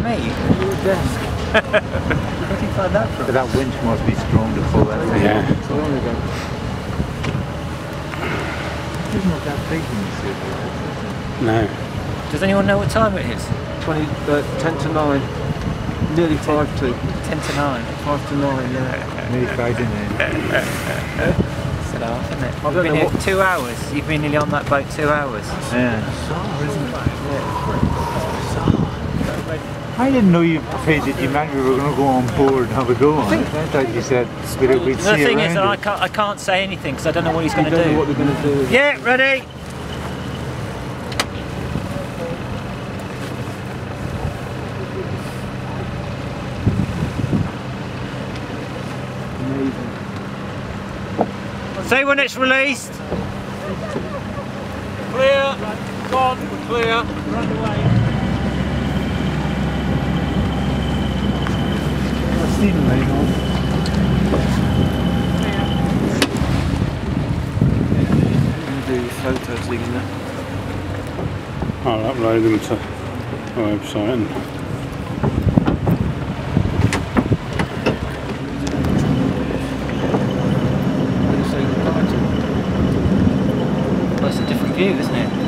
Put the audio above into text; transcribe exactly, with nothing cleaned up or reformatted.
me? Your desk. Where did you find that from? But that winch must be strong to pull that thing. Yeah. So long ago. It's not that big when you see it. No. Does anyone know what time it is? twenty, uh, ten to nine. Nearly five to. ten to nine. Five to nine, yeah. Nearly five in there. It's an half, isn't it? I We've don't been know here what- two hours. You've been nearly on that boat two hours. Yeah. I didn't know you said that you meant we were going to go on board and have a go on it. I thought you said we'd, we'd see The thing around is that I it. can't, I can't say anything because I don't know what he's going I to don't know do. what they're going to do. Yeah, ready? Amazing. Say when it's released. Clear. Gone. Clear. Run away. Stephen Lane on. I'm going to do photo thing in there. I'll upload them to our website. And Well, it's a different view, isn't it?